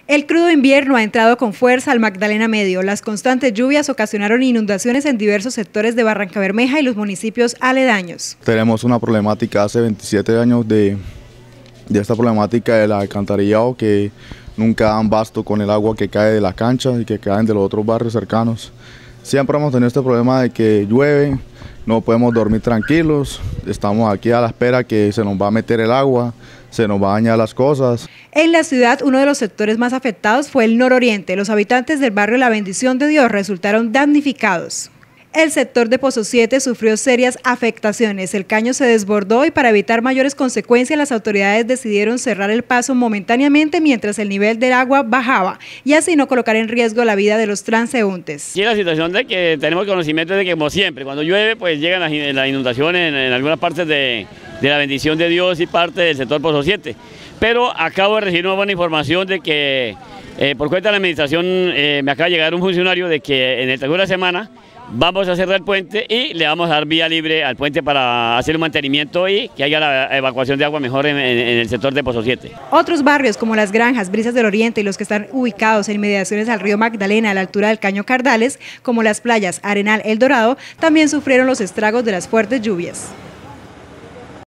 El crudo invierno ha entrado con fuerza al Magdalena Medio. Las constantes lluvias ocasionaron inundaciones en diversos sectores de Barrancabermeja y los municipios aledaños. Tenemos una problemática hace 27 años de esta problemática del alcantarillado, que nunca dan basto con el agua que cae de la cancha y que caen de los otros barrios cercanos. Siempre hemos tenido este problema de que llueve, no podemos dormir tranquilos, estamos aquí a la espera que se nos va a meter el agua, se nos va a dañar las cosas. En la ciudad, uno de los sectores más afectados fue el nororiente. Los habitantes del barrio La Bendición de Dios resultaron damnificados. El sector de Pozo 7 sufrió serias afectaciones. El caño se desbordó y para evitar mayores consecuencias las autoridades decidieron cerrar el paso momentáneamente mientras el nivel del agua bajaba y así no colocar en riesgo la vida de los transeúntes. Sí, la situación de que tenemos conocimiento de que, como siempre, cuando llueve pues llegan las inundaciones en algunas partes de La Bendición de Dios y parte del sector Pozo 7. Pero acabo de recibir una buena información de que por cuenta de la administración me acaba de llegar un funcionario de que en el transcurso de la semana vamos a cerrar el puente y le vamos a dar vía libre al puente para hacer un mantenimiento y que haya la evacuación de agua mejor en el sector de Pozo 7. Otros barrios como Las Granjas, Brisas del Oriente y los que están ubicados en inmediaciones al río Magdalena a la altura del Caño Cardales, como las playas Arenal, El Dorado, también sufrieron los estragos de las fuertes lluvias.